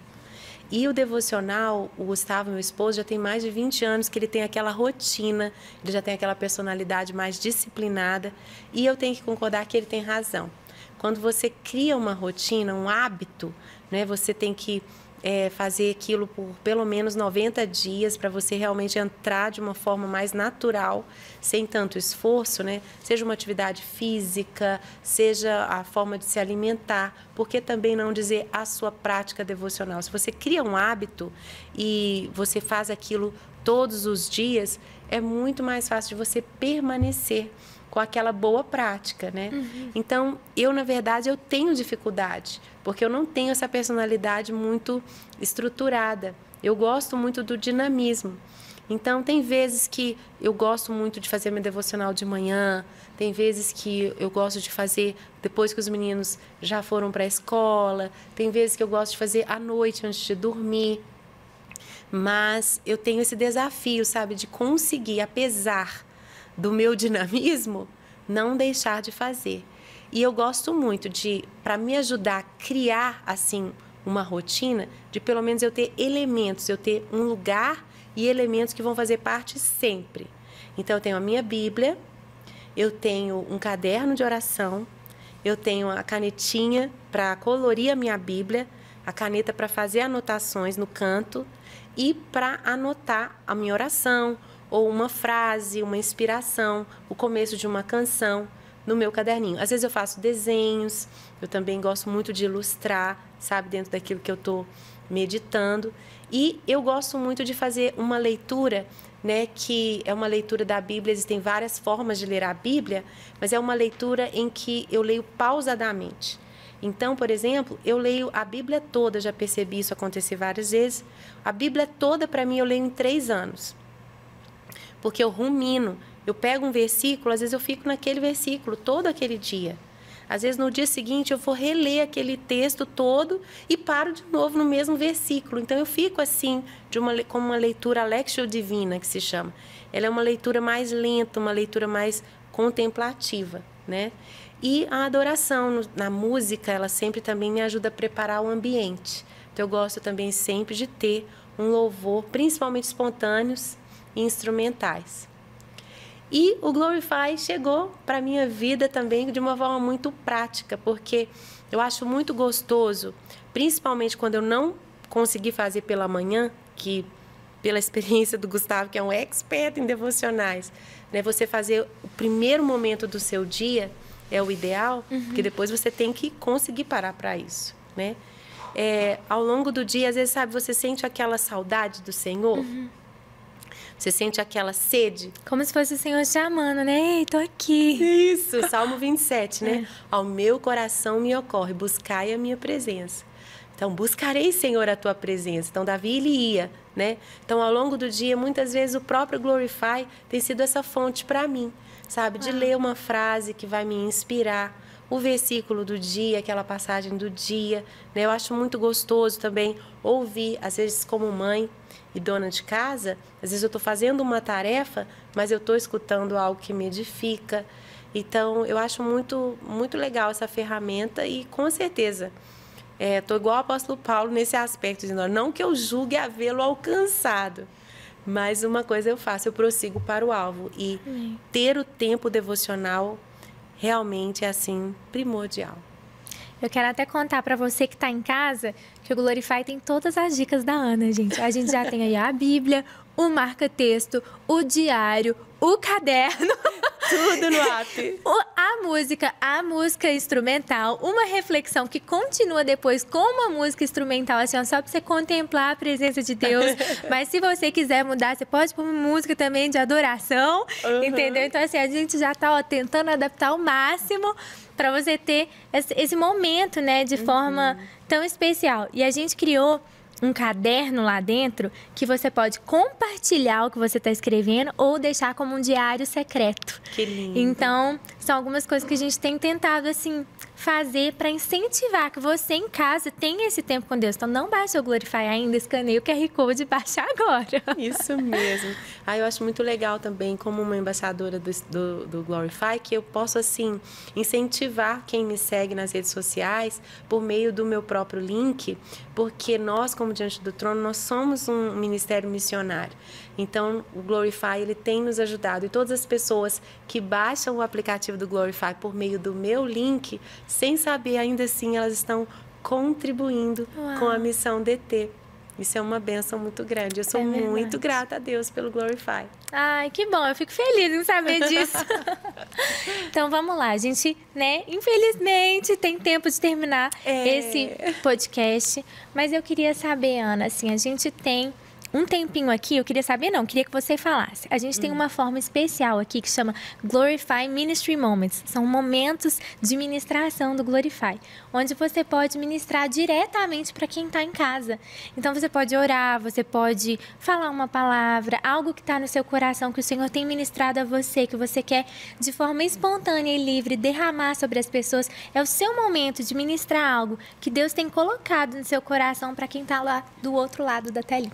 E o devocional, o Gustavo, meu esposo, já tem mais de vinte anos que ele tem aquela rotina, ele já tem aquela personalidade mais disciplinada, e eu tenho que concordar que ele tem razão. Quando você cria uma rotina, um hábito, né, você tem que é, fazer aquilo por pelo menos noventa dias para você realmente entrar de uma forma mais natural, sem tanto esforço, né? Seja uma atividade física, seja a forma de se alimentar, por que também não dizer a sua prática devocional? Se você cria um hábito e você faz aquilo todos os dias, é muito mais fácil de você permanecer com aquela boa prática, né? Uhum. Então, eu, na verdade, eu tenho dificuldade, porque eu não tenho essa personalidade muito estruturada. Eu gosto muito do dinamismo. Então, tem vezes que eu gosto muito de fazer meu devocional de manhã, tem vezes que eu gosto de fazer depois que os meninos já foram para a escola, tem vezes que eu gosto de fazer à noite, antes de dormir. Mas eu tenho esse desafio, sabe, de conseguir, apesar do meu dinamismo, não deixar de fazer. E eu gosto muito de, para me ajudar a criar, assim, uma rotina, de pelo menos eu ter elementos, eu ter um lugar e elementos que vão fazer parte sempre. Então, eu tenho a minha Bíblia, eu tenho um caderno de oração, eu tenho a canetinha para colorir a minha Bíblia, a caneta para fazer anotações no canto e para anotar a minha oração, ou uma frase, uma inspiração, o começo de uma canção no meu caderninho. Às vezes eu faço desenhos, eu também gosto muito de ilustrar, sabe, dentro daquilo que eu estou meditando. E eu gosto muito de fazer uma leitura, né, que é uma leitura da Bíblia. Existem várias formas de ler a Bíblia, mas é uma leitura em que eu leio pausadamente. Então, por exemplo, eu leio a Bíblia toda, já percebi isso acontecer várias vezes. A Bíblia toda, para mim, eu leio em três anos. Porque eu rumino, eu pego um versículo, às vezes eu fico naquele versículo todo aquele dia. Às vezes, no dia seguinte, eu vou reler aquele texto todo e paro de novo no mesmo versículo. Então, eu fico assim, de uma, como uma leitura Lectio Divina, que se chama. Ela é uma leitura mais lenta, uma leitura mais contemplativa, né? E a adoração na música, ela sempre também me ajuda a preparar o ambiente. Então, eu gosto também sempre de ter um louvor, principalmente espontâneos e instrumentais. E o Glorify chegou para a minha vida também de uma forma muito prática, porque eu acho muito gostoso, principalmente quando eu não consegui fazer pela manhã, que pela experiência do Gustavo, que é um expert em devocionais, né, você fazer o primeiro momento do seu dia é o ideal, uhum. porque depois você tem que conseguir parar para isso, né? É, ao longo do dia, às vezes, sabe, você sente aquela saudade do Senhor, uhum. Você sente aquela sede. Como se fosse o Senhor te amando, né? Ei, tô aqui. Isso, Salmo vinte e sete, né? É. Ao meu coração me ocorre, buscai a minha presença. Então, buscarei, Senhor, a tua presença. Então, Davi, ele ia, né? Então, ao longo do dia, muitas vezes, o próprio Glorify tem sido essa fonte para mim, sabe? De ah. ler uma frase que vai me inspirar, o versículo do dia, aquela passagem do dia, né? Eu acho muito gostoso também ouvir, às vezes, como mãe e dona de casa, às vezes eu estou fazendo uma tarefa, mas eu estou escutando algo que me edifica. Então, eu acho muito, muito legal essa ferramenta e, com certeza, estou é, igual ao apóstolo Paulo nesse aspecto, dizendo, não que eu julgue havê-lo alcançado, mas uma coisa eu faço, eu prossigo para o alvo. E hum. ter o tempo devocional realmente é, assim, primordial. Eu quero até contar para você que está em casa que o Glorify tem todas as dicas da Ana, gente. A gente já tem aí a Bíblia, o marca-texto, o diário, o caderno. Tudo no app. A música, a música instrumental, uma reflexão que continua depois com uma música instrumental, assim, ó, só para você contemplar a presença de Deus. Mas se você quiser mudar, você pode pôr uma música também de adoração, uhum. entendeu? Então, assim, a gente já está ó, tentando adaptar ao máximo para você ter esse, esse momento, né, de forma uhum. tão especial. E a gente criou um caderno lá dentro que você pode compartilhar o que você está escrevendo ou deixar como um diário secreto. Que lindo. Então, são algumas coisas que a gente tem tentado, assim, fazer para incentivar que você em casa tenha esse tempo com Deus. Então, não baixe o Glorify ainda, escaneie o Q R Code e baixe agora. Isso mesmo. Ah, eu acho muito legal também, como uma embaixadora do, do, do Glorify, que eu posso, assim, incentivar quem me segue nas redes sociais por meio do meu próprio link, porque nós, como Diante do Trono, nós somos um ministério missionário. Então, o Glorify, ele tem nos ajudado. E todas as pessoas que baixam o aplicativo do Glorify por meio do meu link, sem saber, ainda assim, elas estão contribuindo Uau. Com a missão D T. Isso é uma bênção muito grande. Eu sou é muito grata a Deus pelo Glorify. Ai, que bom. Eu fico feliz em saber disso. Então, vamos lá. A gente, né, infelizmente, tem tempo de terminar é. esse podcast. Mas eu queria saber, Ana, assim, a gente tem um tempinho aqui, eu queria saber, não, queria que você falasse. A gente hum. tem uma forma especial aqui que chama Glorify Ministry Moments. São momentos de ministração do Glorify, onde você pode ministrar diretamente para quem está em casa. Então, você pode orar, você pode falar uma palavra, algo que está no seu coração, que o Senhor tem ministrado a você, que você quer, de forma espontânea e livre, derramar sobre as pessoas. É o seu momento de ministrar algo que Deus tem colocado no seu coração para quem está lá do outro lado da telinha. Ah,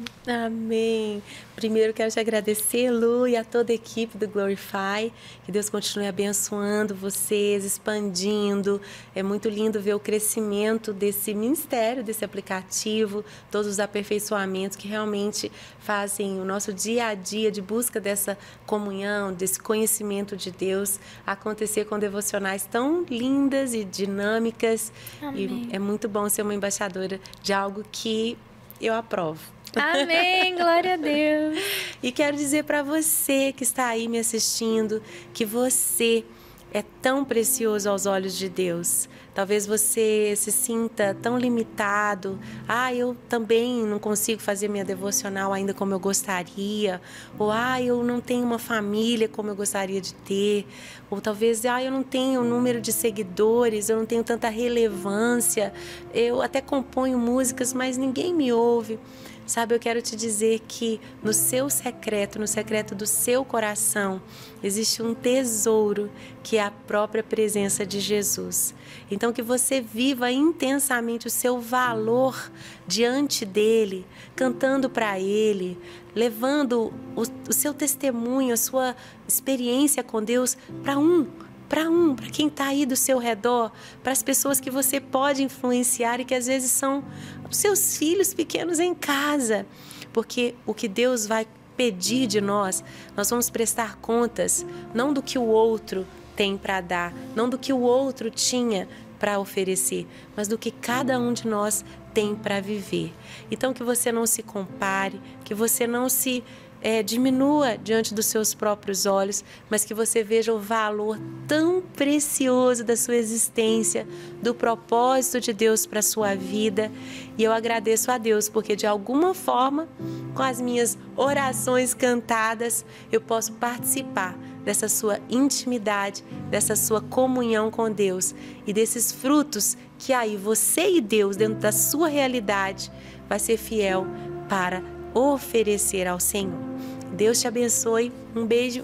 Amém. Primeiro quero te agradecer, Lu, e a toda a equipe do Glorify. Que Deus continue abençoando vocês, expandindo. É muito lindo ver o crescimento desse ministério, desse aplicativo, todos os aperfeiçoamentos que realmente fazem o nosso dia a dia de busca dessa comunhão, desse conhecimento de Deus acontecer com devocionais tão lindas e dinâmicas. Amém. E é muito bom ser uma embaixadora de algo que eu aprovo. Amém, glória a Deus. E quero dizer para você que está aí me assistindo que você é tão precioso aos olhos de Deus. Talvez você se sinta tão limitado. Ah, eu também não consigo fazer minha devocional ainda como eu gostaria. Ou, ah, eu não tenho uma família como eu gostaria de ter. Ou talvez, ah, eu não tenho o número de seguidores, eu não tenho tanta relevância. Eu até componho músicas, mas ninguém me ouve. Sabe, eu quero te dizer que no seu secreto, no secreto do seu coração, existe um tesouro que é a própria presença de Jesus. Então, que você viva intensamente o seu valor diante dele, cantando para ele, levando o, o seu testemunho, a sua experiência com Deus para um. Para um, para quem está aí do seu redor, para as pessoas que você pode influenciar e que às vezes são os seus filhos pequenos em casa. Porque o que Deus vai pedir de nós, nós vamos prestar contas não do que o outro tem para dar, não do que o outro tinha para oferecer, mas do que cada um de nós tem para viver. Então que você não se compare, que você não se É, diminua diante dos seus próprios olhos, mas que você veja o valor tão precioso da sua existência, do propósito de Deus para a sua vida. E eu agradeço a Deus, porque de alguma forma, com as minhas orações cantadas, eu posso participar dessa sua intimidade, dessa sua comunhão com Deus e desses frutos que aí você e Deus, dentro da sua realidade, vai ser fiel para oferecer ao Senhor. Deus te abençoe. Um beijo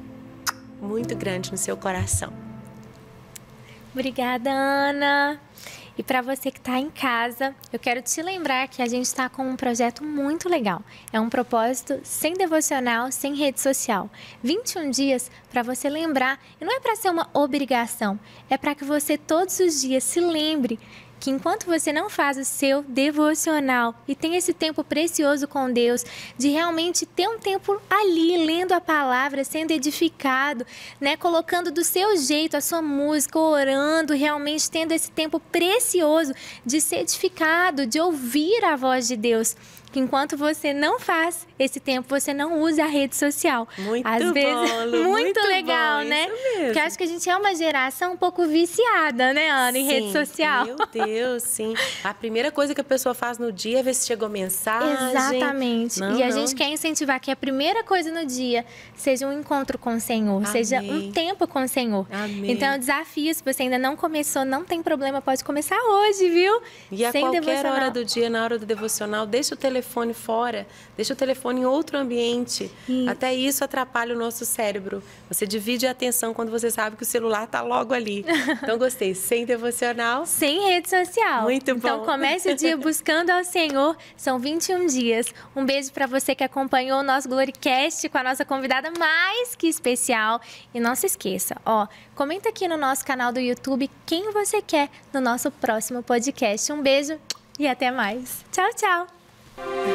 muito grande no seu coração. Obrigada, Ana. E para você que está em casa, eu quero te lembrar que a gente está com um projeto muito legal. É um propósito sem devocional, sem rede social. vinte e um dias para você lembrar. E não é para ser uma obrigação, é para que você todos os dias se lembre que enquanto você não faz o seu devocional e tem esse tempo precioso com Deus, de realmente ter um tempo ali, lendo a palavra, sendo edificado, né? Colocando do seu jeito a sua música, orando, realmente tendo esse tempo precioso de ser edificado, de ouvir a voz de Deus. Que enquanto você não faz esse tempo, você não usa a rede social. Muito Às bom, vezes, Lu, muito, muito legal, bom, né? isso mesmo. Porque acho que a gente é uma geração um pouco viciada, né, Ana, em Sim, rede social. Meu Deus, sim. A primeira coisa que a pessoa faz no dia é ver se chegou mensagem. Exatamente. Não, e a não. gente quer incentivar que a primeira coisa no dia seja um encontro com o Senhor, Amém. seja um tempo com o Senhor. Amém. Então, é um desafio, se você ainda não começou, não tem problema, pode começar hoje, viu? E a Sem qualquer devocional. hora do dia, na hora do devocional, deixa o telefone fora, deixa o telefone em outro ambiente. E... Até isso atrapalha o nosso cérebro. Você divide a atenção quando você sabe que o celular está logo ali. Então, gostei. Sem devocional. Sem rede social. Muito bom. Então, comece o dia buscando ao Senhor. São vinte e um dias. Um beijo para você que acompanhou o nosso Gloricast com a nossa convidada mais que especial. E não se esqueça, ó, comenta aqui no nosso canal do YouTube quem você quer no nosso próximo podcast. Um beijo e até mais. Tchau, tchau.